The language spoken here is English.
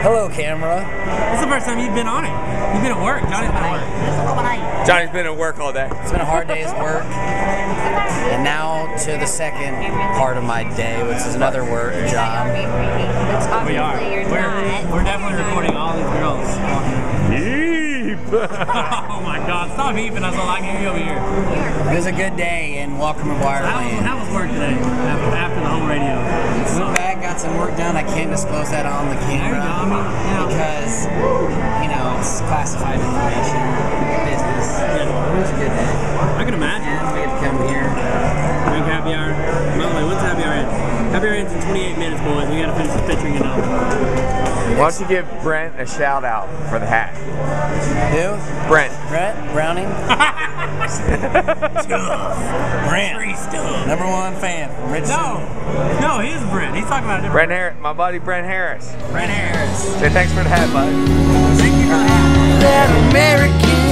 Hello, camera. This is the first time you've been on it. You've been at work. Johnny's been at work. Johnny's been at work all day. It's been a hard day's work. And now to the second part of my day, which is another work job. We are. We're definitely recording all these girls walking around. Oh my God! Stop beeping! That's all I can hear you over here. It was a good day in Walker McGuire land. How was work today? After the home radio. Went back, got some work done. I can't disclose that on the camera because it's classified information, business. Yeah. It was a good day. I can imagine. And we had to come here. Drink happy hour. By the way, when's happy hour end? Happy hour ends in 28 minutes, boys. We gotta finish this picturing it up. Why don't you give Brent a shout out for the hat? Who? Brent. Brent Browning. Brent. Free stuff. #1 fan from Richmond. No, he is Brent. He's talking about a different. Brent Harris, my buddy Brent Harris. Brent Harris. Say thanks for the hat, bud. Thank you for the hat. That American